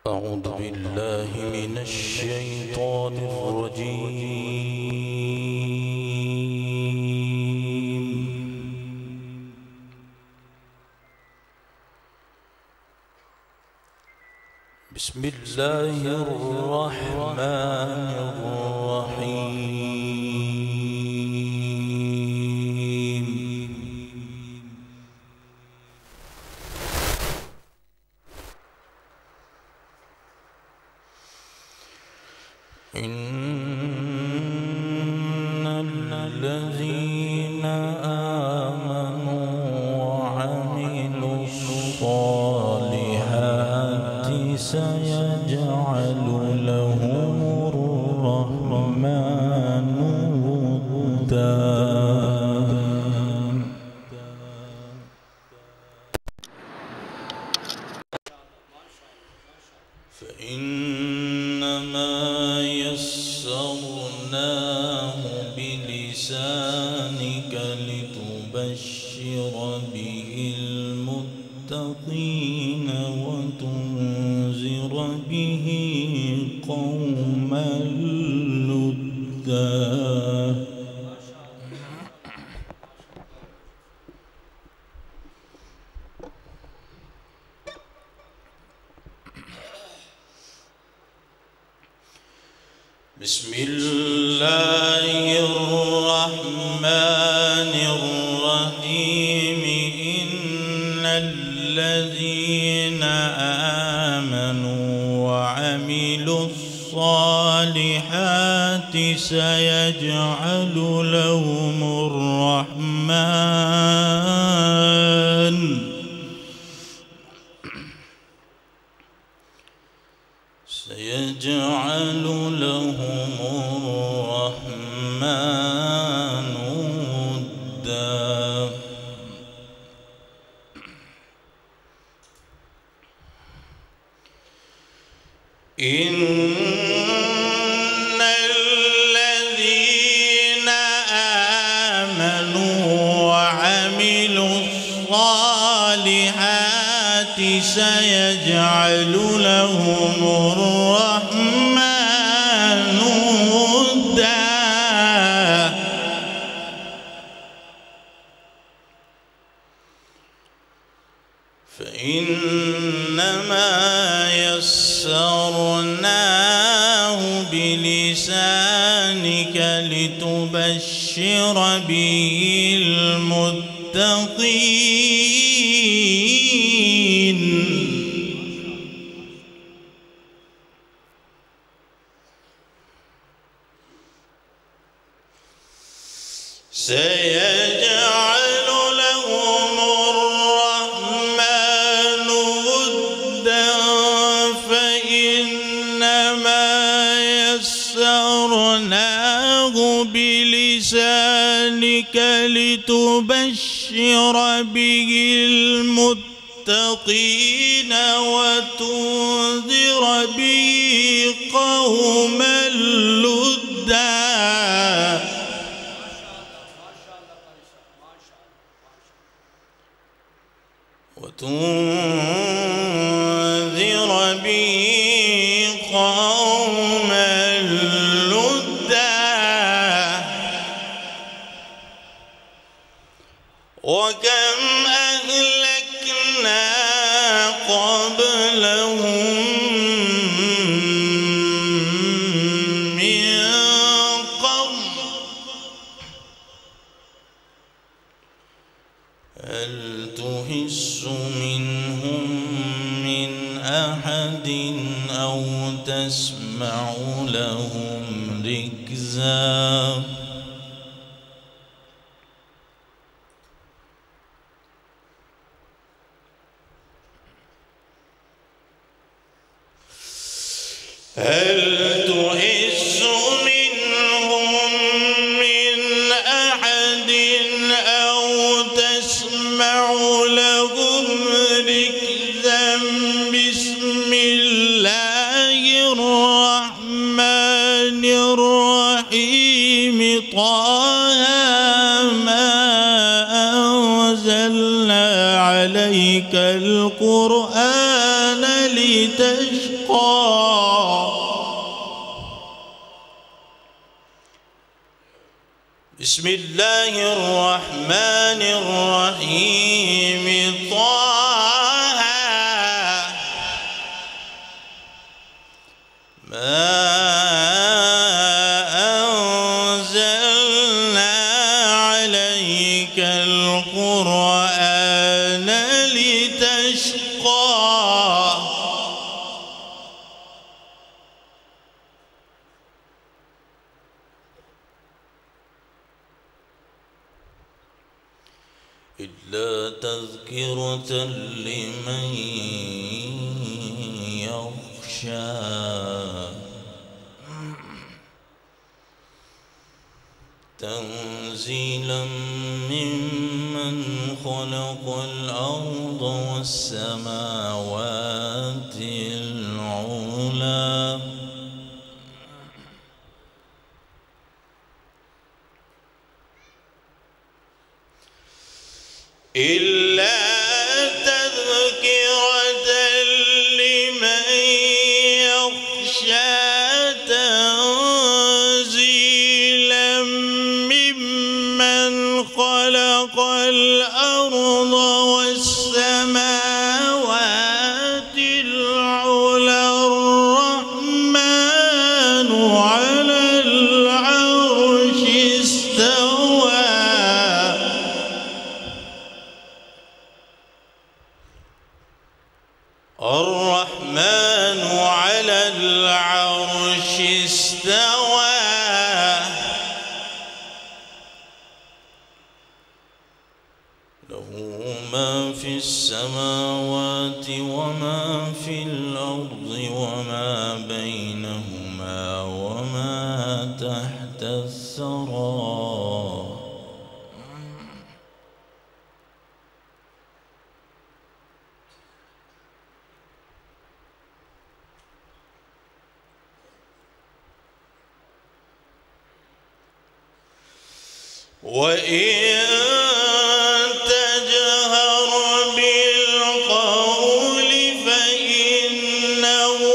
أعوذ بالله من الشيطان الرجيم. بسم الله الرحمن الرحيم. إن الذين آمنوا وعملوا الصالحات سيجعل لهم الرحمن ودا. فإنما يسرناه بلسانك لتبشر به المتقين وتنذر به قوما لدا. بسم الله الرحمن الرحيم. إن الذين آمنوا وعملوا الصالحات سيجعل لهم الرحمن ودا. إن الذين آمنوا وعملوا الصالحات سيجعل لهم الرحمن ودا. فإنما يسرناه بلسانك لتبشر به المتقين سيجعل لهم الرحمن ودا. فإنما يسرناه بلسانك لتبشر به المتقين وتنذر به قوما لدا. وتنذر به قوما لدا. وكم أهلكنا قبلهم من قرن هل تحس منهم من أحد أو تسمع لهم ركزا. هل تحس منهم من أحد أو تسمع لهم ركزا. بسم الله الرحمن الرحيم. طه ما أنزلنا عليك القرآن لتشقى. لتشقى بسم الله الرحمن الرحيم طه ما أنزلنا عليك القرآن لتشقى إلا تذكرة لمن يخشى تنزيلا ممن خلق الأرض والسماوات العلى إلا تذكرة لمن يخشى تنزيلا ممن خلق الأرض والسماوات العلى الرحمن على العرش استوى الرحمن على العرش استوى له ما في السماوات وما في الأرض وما بينهما وما تحت الثرى وإن تجهر بالقول فإنه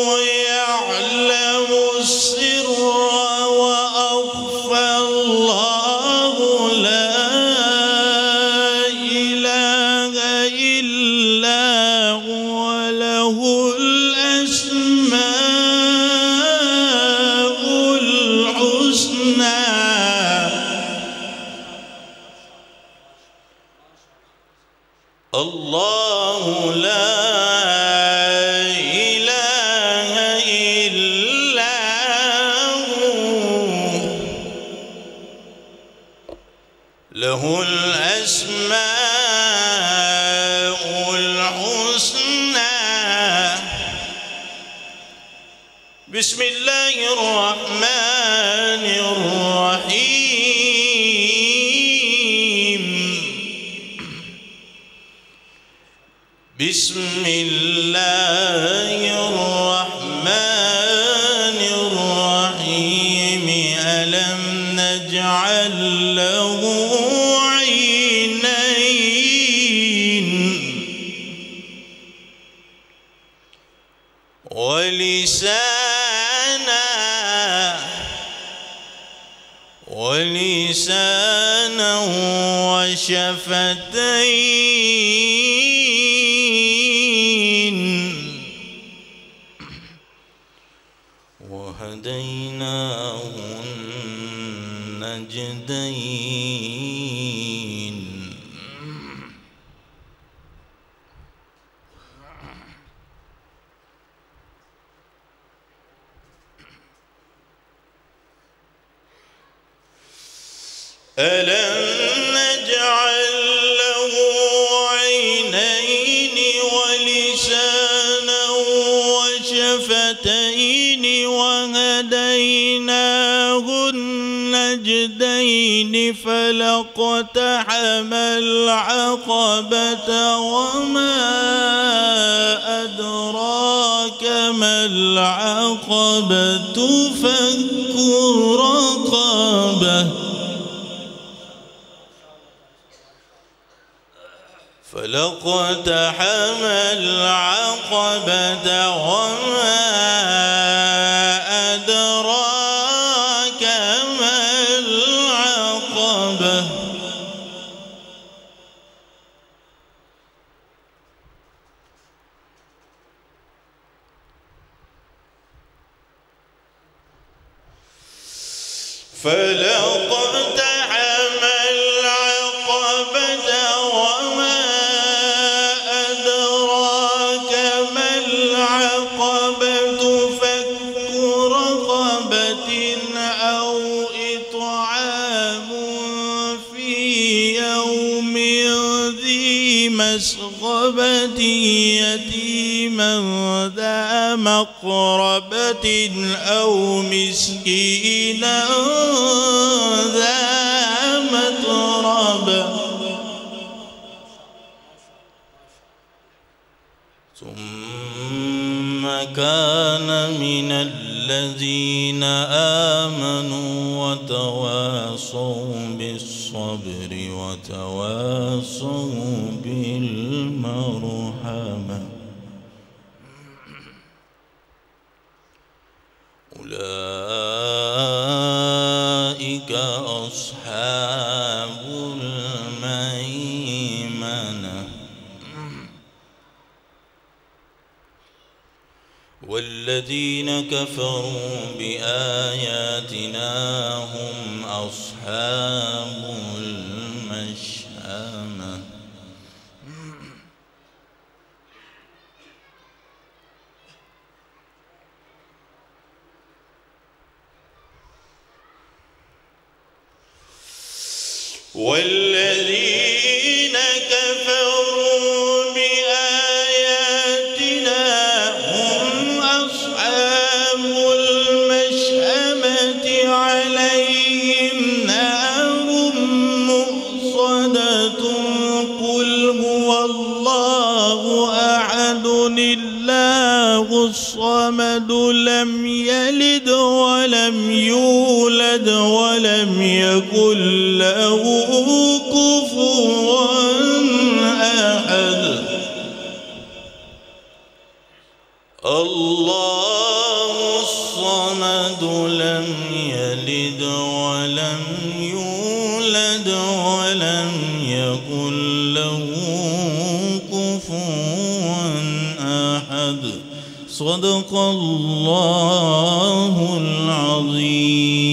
يعلم السر وأخفى الله لا إله إلا هو له الأسماء الحسنى الله لا إله إلا هو له الأسماء الحسنى بسم الله الرحمن الرحيم بسم الله الرحمن الرحيم ألم نجعل له عينين ولسانا وشفتين وهديناه النجدين ألم نجعل له عينين ولسانا وشفتين وهديناه النجدين فلاقتحم العقبة وما أدراك ما العقبة فك رقبة فلاقتحم العقبة وما أدراك ما العقبة فلاقتحم العقبة وما أدراك ما العقبة فك رقبة أو إطعام في يوم ذي مسغبة يتيما ذا مقربة أو مسكينا ذا متربة ثم كان من الذين آمنوا وتواصوا بالصبر وتواصوا بالمرحمة أولئك أصحاب الميمنة والذين كفروا بآياتنا هم أصحاب المشأمة والذين كفروا بآياتنا هم أصحاب المشأمة عليهم نار مؤصدة قل هو الله أحد الله الصمد لم يلد ولم يولد ولم يكن له كفوا أحد الله الصمد لم يلد ولم يولد ولم يكن له كفوا أحد صدق الله العظيم.